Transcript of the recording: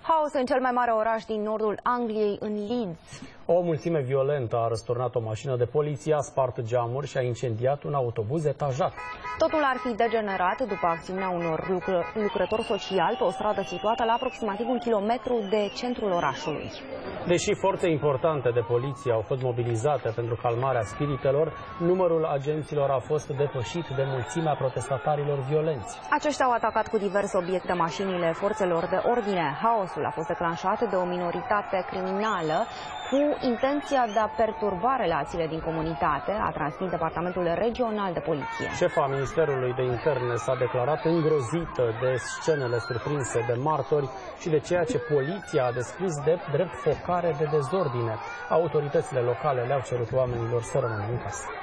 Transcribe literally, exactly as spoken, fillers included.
Haos în cel mai mare oraș din nordul Angliei, în Leeds. O mulțime violentă a răsturnat o mașină de poliție, a spart geamuri și a incendiat un autobuz etajat. Totul ar fi degenerat după acțiunea unor lucră, lucrători sociali pe o stradă situată la aproximativ un kilometru de centrul orașului. Deși forțe importante de poliție au fost mobilizate pentru calmarea spiritelor, numărul agenților a fost depășit de mulțimea protestatarilor violenți. Aceștia au atacat cu diverse obiecte mașinile forțelor de ordine. Haosul a fost declanșat de o minoritate criminală cu intenția de a perturba relațiile din comunitate, a transmis Departamentul Regional de Poliție. Șefa Ministerului de Interne s-a declarat îngrozită de scenele surprinse de martori și de ceea ce poliția a descris de drept focare de dezordine. Autoritățile locale le-au cerut oamenilor să rămână în casă.